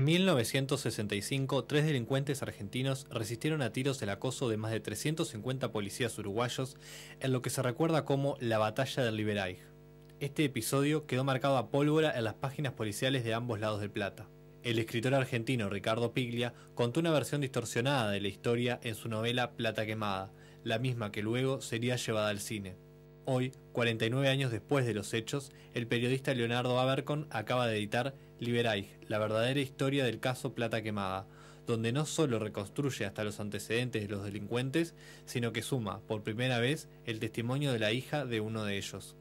En 1965, tres delincuentes argentinos resistieron a tiros el acoso de más de 350 policías uruguayos en lo que se recuerda como la Batalla del Liberaig. Este episodio quedó marcado a pólvora en las páginas policiales de ambos lados del Plata. El escritor argentino Ricardo Piglia contó una versión distorsionada de la historia en su novela Plata Quemada, la misma que luego sería llevada al cine. Hoy, 49 años después de los hechos, el periodista Leonardo Abercon acaba de editar Liberaig, la verdadera historia del caso Plata Quemada, donde no solo reconstruye hasta los antecedentes de los delincuentes, sino que suma, por primera vez, el testimonio de la hija de uno de ellos.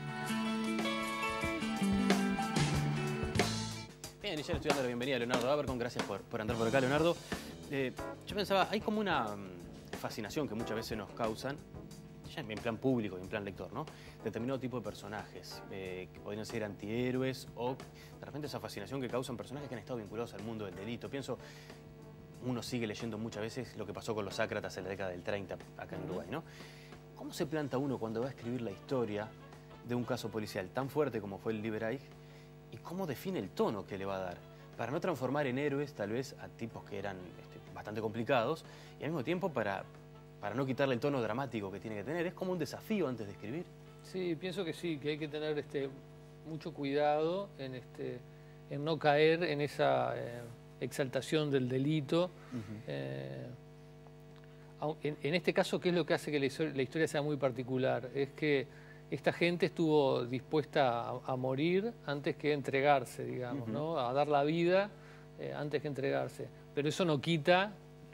Bien, y ya le estoy dando la bienvenida a Leonardo Abercon. Gracias por andar por acá, Leonardo. Yo pensaba, hay como una fascinación que muchas veces nos causan, ya en plan público y en plan lector, ¿no? Determinado tipo de personajes que podrían ser antihéroes o de repente esa fascinación que causan personajes que han estado vinculados al mundo del delito. Pienso, uno sigue leyendo muchas veces lo que pasó con los Sácratas en la década del 30 acá en Uruguay, ¿no? ¿Cómo se planta uno cuando va a escribir la historia de un caso policial tan fuerte como fue el Liberaig? ¿Y cómo define el tono que le va a dar? Para no transformar en héroes tal vez a tipos que eran bastante complicados y al mismo tiempo para no quitarle el tono dramático que tiene que tener. ¿Es como un desafío antes de escribir? Sí, pienso que sí, que hay que tener mucho cuidado en no caer en esa exaltación del delito. En este caso, ¿qué es lo que hace que la historia sea muy particular? Es que esta gente estuvo dispuesta a morir antes que entregarse, digamos, ¿no? A dar la vida antes que entregarse. Pero eso no quita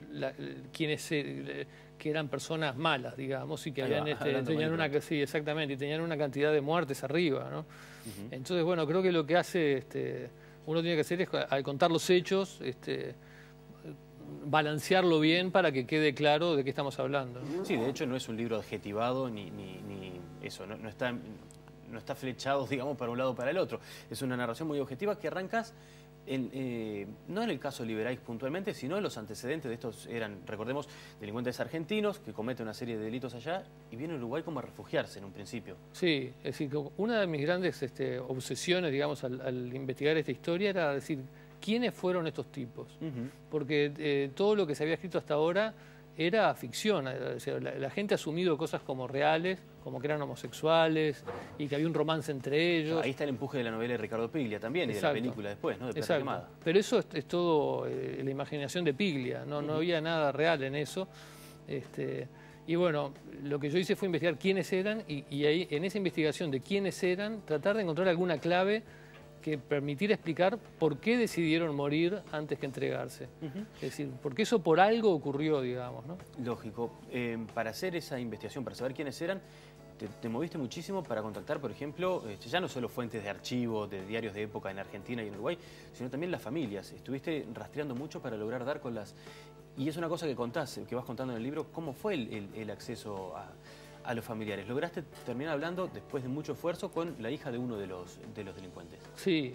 que eran personas malas, digamos, y que sí, exactamente, y tenían una cantidad de muertes arriba, ¿no? Entonces, bueno, creo que lo que hace uno tiene que hacer es, al contar los hechos, balancearlo bien para que quede claro de qué estamos hablando, ¿no? Sí, de hecho no es un libro adjetivado ni eso, no está flechado, digamos, para un lado o para el otro. Es una narración muy objetiva que arrancas no en el caso Liberaig puntualmente, sino en los antecedentes de estos. Eran, recordemos, delincuentes argentinos que cometen una serie de delitos allá y vienen a Uruguay como a refugiarse en un principio. Sí, es decir, una de mis grandes obsesiones, digamos, al investigar esta historia era decir, ¿quiénes fueron estos tipos? Porque todo lo que se había escrito hasta ahora era ficción. O sea, la gente ha asumido cosas como reales, como que eran homosexuales y que había un romance entre ellos. Ahí está el empuje de la novela de Ricardo Piglia también. Exacto. Y de la película después, ¿no? De Plata Quemada. Pero eso es todo la imaginación de Piglia, no había nada real en eso. Y bueno, lo que yo hice fue investigar quiénes eran y ahí, en esa investigación de quiénes eran, tratar de encontrar alguna clave que permitiera explicar por qué decidieron morir antes que entregarse. Es decir, porque eso por algo ocurrió, digamos, ¿no? Lógico. Para hacer esa investigación, para saber quiénes eran, te moviste muchísimo para contactar, por ejemplo, ya no solo fuentes de archivos, de diarios de época en Argentina y en Uruguay, sino también las familias. Estuviste rastreando mucho para lograr dar con las... Y es una cosa que contás, que vas contando en el libro, ¿cómo fue el acceso a los familiares? Lograste terminar hablando, después de mucho esfuerzo, con la hija de uno de los delincuentes. Sí,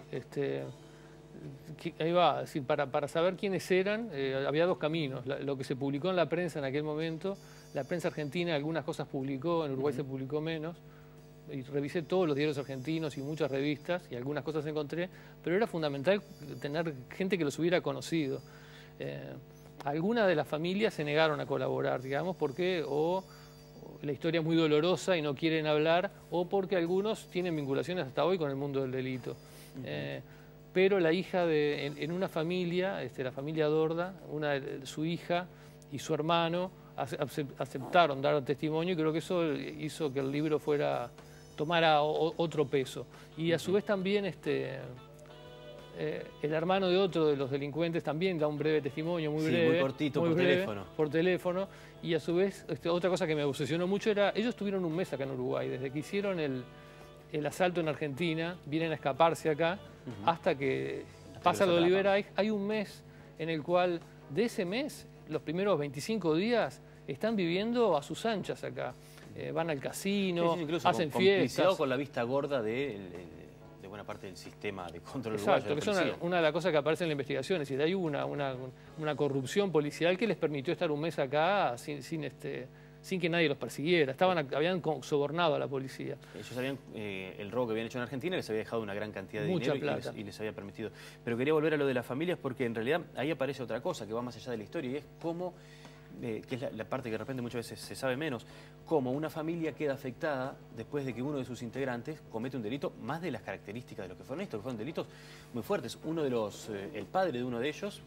ahí va, es decir, para saber quiénes eran, había dos caminos. Lo que se publicó en la prensa en aquel momento, la prensa argentina algunas cosas publicó, en Uruguay se publicó menos, y revisé todos los diarios argentinos y muchas revistas, y algunas cosas encontré, pero era fundamental tener gente que los hubiera conocido. Algunas de las familias se negaron a colaborar, digamos, porque la historia es muy dolorosa y no quieren hablar, o porque algunos tienen vinculaciones hasta hoy con el mundo del delito. Pero la hija en una familia, la familia Dorda, su hija y su hermano aceptaron dar testimonio, y creo que eso hizo que el libro tomara otro peso. Y a su vez también el hermano de otro de los delincuentes también da un breve testimonio, muy breve. Muy cortito, muy por breve, teléfono. Por teléfono. Y a su vez, otra cosa que me obsesionó mucho era, ellos tuvieron un mes acá en Uruguay, desde que hicieron el asalto en Argentina, vienen a escaparse acá, hasta que pasa lo de Liberaig. Hay un mes en el cual, de ese mes, los primeros 25 días, están viviendo a sus anchas acá. Van al casino, hacen fiestas. Con la vista gorda de buena parte del sistema de control Exacto, uruguayo. Que es una de las cosas que aparece en la investigación. Es decir, hay una corrupción policial que les permitió estar un mes acá sin sin que nadie los persiguiera. Habían sobornado a la policía. Ellos sabían el robo que habían hecho en Argentina, les había dejado una gran cantidad de Mucha dinero plata. y les había permitido. Pero quería volver a lo de las familias porque en realidad ahí aparece otra cosa que va más allá de la historia y es cómo, que es la parte que de repente muchas veces se sabe menos, cómo una familia queda afectada después de que uno de sus integrantes comete un delito, más de las características de lo que fueron estos, que fueron delitos muy fuertes. Uno de los, el padre de uno de ellos,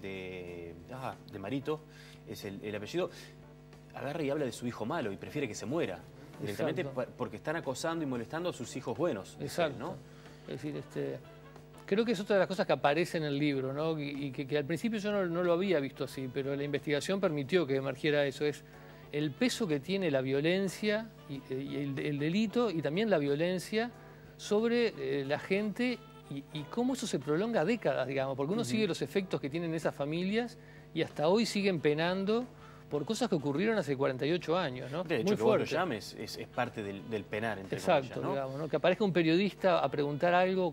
de Marito, es el apellido, agarra y habla de su hijo malo y prefiere que se muera directamente porque están acosando y molestando a sus hijos buenos. Exacto. ¿No? Es decir, creo que es otra de las cosas que aparece en el libro, ¿no? Y que al principio yo no lo había visto así, pero la investigación permitió que emergiera eso. Es el peso que tiene la violencia y el delito y también la violencia sobre la gente y cómo eso se prolonga décadas, digamos, porque uno sigue los efectos que tienen esas familias y hasta hoy siguen penando por cosas que ocurrieron hace 48 años, ¿no? De hecho, muy que fuerte. vos lo llames es parte del penar, entre Exacto, comillas, ¿no? digamos, ¿no? Que aparezca un periodista a preguntar algo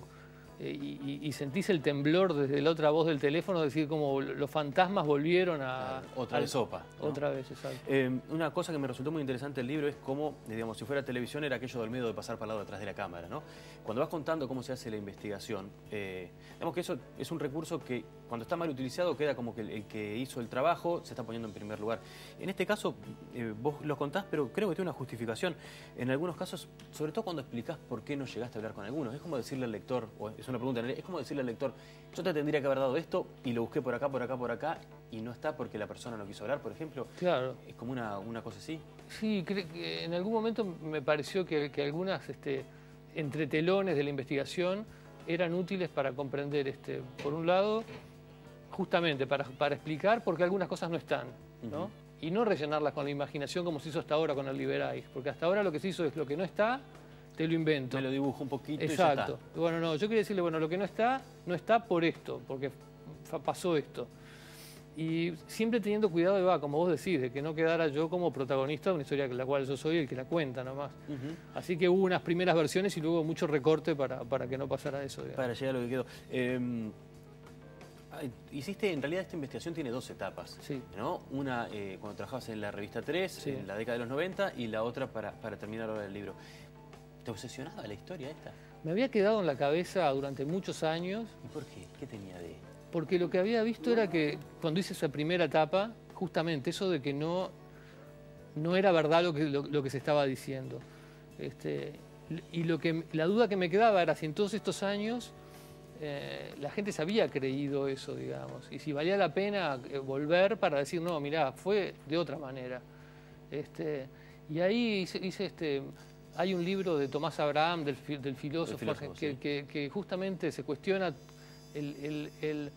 y sentís el temblor desde la otra voz del teléfono, decir como los fantasmas volvieron a... Otra vez sopa, ¿no? Otra vez, exacto. Una cosa que me resultó muy interesante del libro es cómo, digamos, si fuera televisión era aquello del miedo de pasar para el lado detrás de la cámara, ¿no? Cuando vas contando cómo se hace la investigación, digamos que eso es un recurso que cuando está mal utilizado queda como que el que hizo el trabajo se está poniendo en primer lugar. En este caso, vos lo contás, pero creo que tiene una justificación. En algunos casos, sobre todo cuando explicás por qué no llegaste a hablar con algunos, es como decirle al lector, o es una pregunta, es como decirle al lector, yo te tendría que haber dado esto y lo busqué por acá, por acá, por acá, y no está porque la persona no quiso hablar, por ejemplo. Claro. Es como una cosa así. Sí, creo que en algún momento me pareció que algunas entretelones de la investigación eran útiles para comprender, por un lado, justamente para explicar por qué algunas cosas no están, ¿no? Y no rellenarlas con la imaginación como se hizo hasta ahora con el Liberais, porque hasta ahora lo que se hizo es lo que no está, te lo invento. Me lo dibujo un poquito. Exacto. Y ya está. Bueno, no, yo quería decirle, bueno, lo que no está por esto, porque pasó esto. Y siempre teniendo cuidado como vos decís, de que no quedara yo como protagonista de una historia en la cual yo soy el que la cuenta nomás. Así que hubo unas primeras versiones y luego mucho recorte para que no pasara eso, digamos. Para llegar a lo que quedó. Hiciste, en realidad esta investigación tiene dos etapas, Sí. ¿no? Una cuando trabajabas en la revista 3, Sí. en la década de los 90, y la otra para terminar ahora el libro. ¿Te obsesionaba la historia esta? Me había quedado en la cabeza durante muchos años, ¿Y por qué? ¿Qué tenía de...? porque lo que había visto era que cuando hice esa primera etapa, justamente eso de que no era verdad lo que se estaba diciendo. Y la duda que me quedaba era si en todos estos años la gente se había creído eso, digamos, y si valía la pena volver para decir, no, mirá, fue de otra manera. Y ahí hice hay un libro de Tomás Abraham, del filósofo, que justamente se cuestiona el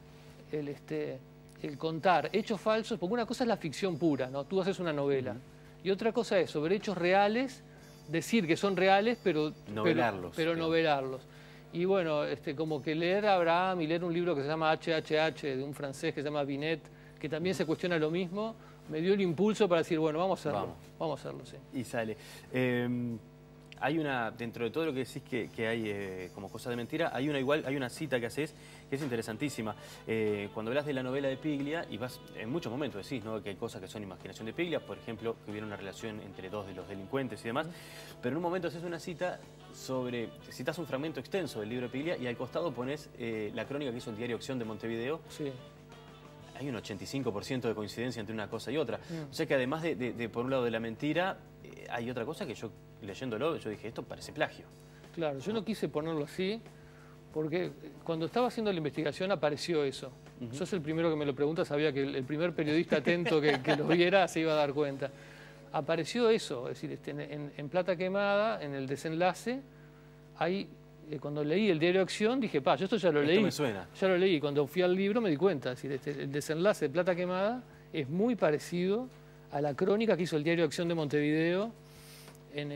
contar hechos falsos, porque una cosa es la ficción pura, ¿no? Tú haces una novela, y otra cosa es sobre hechos reales, decir que son reales, pero novelarlos. Y bueno, como que leer a Abraham y leer un libro que se llama HHH, de un francés que se llama Binet, que también se cuestiona lo mismo, me dio el impulso para decir, bueno, vamos a hacerlo. Vamos a hacerlo, sí. Y sale. Hay dentro de todo lo que decís que hay como cosa de mentira, hay una cita que haces que es interesantísima. Cuando hablas de la novela de Piglia, y en muchos momentos decís, ¿no?, que hay cosas que son imaginación de Piglia, por ejemplo, que hubiera una relación entre dos de los delincuentes y demás, pero en un momento haces una cita citas un fragmento extenso del libro de Piglia y al costado pones la crónica que hizo el diario Acción de Montevideo. Sí. Hay un 85% de coincidencia entre una cosa y otra. O sea que además de por un lado de la mentira, hay otra cosa que yo, leyéndolo, yo dije, esto parece plagio. Claro, yo no quise ponerlo así, porque cuando estaba haciendo la investigación apareció eso. Sos el primero que me lo pregunta, sabía que el primer periodista atento que lo viera se iba a dar cuenta. Apareció eso, es decir, en Plata Quemada, en el desenlace, cuando leí el diario Acción, dije, yo esto ya lo leí. Esto me suena. Ya lo leí. Cuando fui al libro me di cuenta, es decir, el desenlace de Plata Quemada es muy parecido a la crónica que hizo el diario Acción de Montevideo en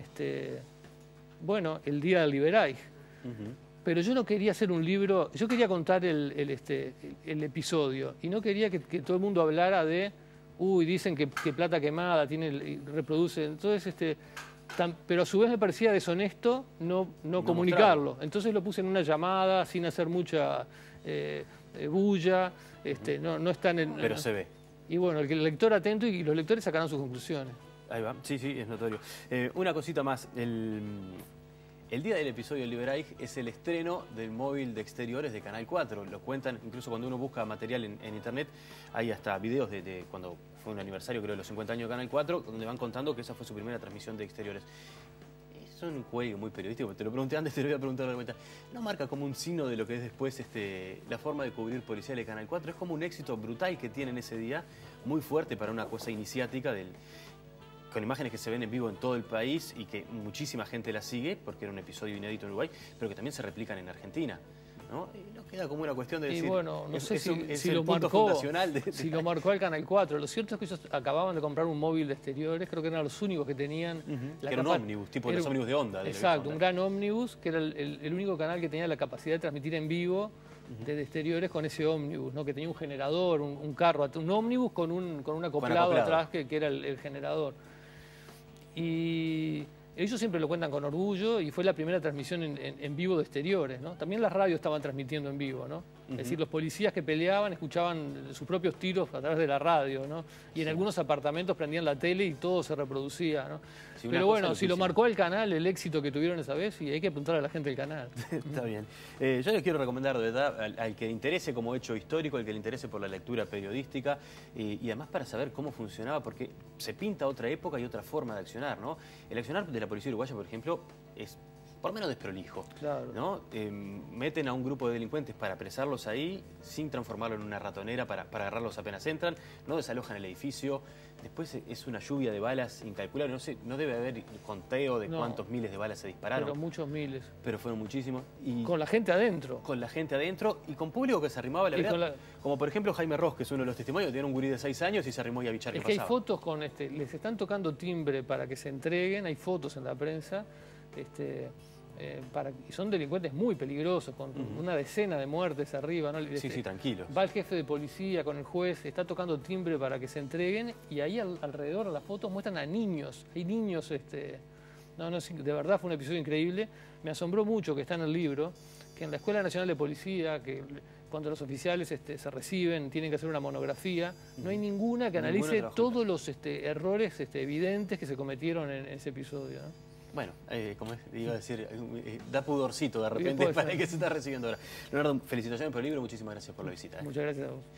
el día del Liberais. Pero yo no quería hacer un libro, yo quería contar el episodio y no quería que todo el mundo hablara de, dicen que Plata Quemada reproduce, entonces pero a su vez me parecía deshonesto no comunicarlo. Entonces lo puse en una llamada sin hacer mucha bulla, no están en... Pero se ve. Y bueno, el lector atento y los lectores sacarán sus conclusiones. Ahí va, sí, sí, es notorio. Una cosita más, el día del episodio del Libereich es el estreno del móvil de exteriores de Canal 4. Lo cuentan, incluso cuando uno busca material en internet, hay hasta videos de cuando fue un aniversario, creo, de los 50 años de Canal 4, donde van contando que esa fue su primera transmisión de exteriores. Es un juego muy periodístico, te lo pregunté antes, te lo voy a preguntar de vuelta. ¿No marca como un signo de lo que es después la forma de cubrir policial de Canal 4? Es como un éxito brutal que tienen ese día, muy fuerte para una cosa iniciática con imágenes que se ven en vivo en todo el país y que muchísima gente la sigue, porque era un episodio inédito en Uruguay, pero que también se replican en Argentina, ¿no? Y nos queda como una cuestión de decir... Y bueno, no sé si el lo punto marcó, fundacional si lo marcó el Canal 4. Lo cierto es que ellos acababan de comprar un móvil de exteriores, creo que eran los únicos que tenían... que era un ómnibus, tipo los ómnibus de Onda. Exacto, un gran ómnibus, que era el único canal que tenía la capacidad de transmitir en vivo desde exteriores con ese ómnibus, ¿no? Que tenía un generador, un carro, un ómnibus con un acoplado atrás que era el generador. Y ellos siempre lo cuentan con orgullo y fue la primera transmisión en vivo de exteriores, ¿no? También las radios estaban transmitiendo en vivo, ¿no? Es decir, los policías que peleaban escuchaban sus propios tiros a través de la radio, ¿no? Y en algunos apartamentos prendían la tele y todo se reproducía, ¿no? Sí, pero bueno, si lo marcó el canal, el éxito que tuvieron esa vez, y hay que apuntar a la gente del canal. Está bien. Yo les quiero recomendar, de verdad, al que le interese como hecho histórico, al que le interese por la lectura periodística, y además para saber cómo funcionaba, porque se pinta otra época y otra forma de accionar, ¿no? El accionar de la policía uruguaya, por ejemplo, es por lo menos desprolijo, claro, ¿no? Meten a un grupo de delincuentes para apresarlos ahí, sin transformarlo en una ratonera para agarrarlos apenas entran, no desalojan el edificio, después es una lluvia de balas incalculable, no sé, no debe haber conteo de cuántos miles de balas se dispararon. Pero muchos miles. Pero fueron muchísimos. Y con la gente adentro. Con la gente adentro y con público que se arrimaba, la verdad, como por ejemplo Jaime Ross, que es uno de los testimonios, tiene un gurí de 6 años y se arrimó y a bichar. Es que hay fotos con, les están tocando timbre para que se entreguen, hay fotos en la prensa, y son delincuentes muy peligrosos, con una decena de muertes arriba, ¿no? Sí, sí, tranquilos. Va el jefe de policía con el juez, está tocando timbre para que se entreguen, y ahí alrededor de las fotos muestran a niños, hay niños, no, de verdad fue un episodio increíble. Me asombró mucho, que está en el libro, que en la Escuela Nacional de Policía, que cuando los oficiales se reciben, tienen que hacer una monografía, no hay ninguna que analice todos los errores evidentes que se cometieron en ese episodio, ¿no? Bueno, como iba a decir, da pudorcito de repente para el que se está recibiendo ahora. Leonardo, felicitaciones por el libro, muchísimas gracias por la visita. Muchas gracias a vos.